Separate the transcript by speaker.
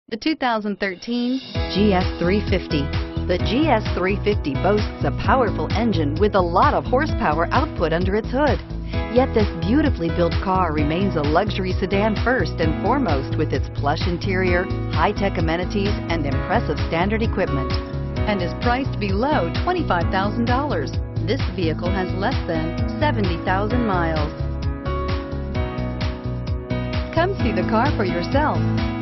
Speaker 1: The 2013 GS 350. The GS 350 boasts a powerful engine with a lot of horsepower output under its hood. Yet this beautifully built car remains a luxury sedan first and foremost with its plush interior, high-tech amenities, and impressive standard equipment, and is priced below $25,000. This vehicle has less than 70,000 miles. Come see the car for yourself.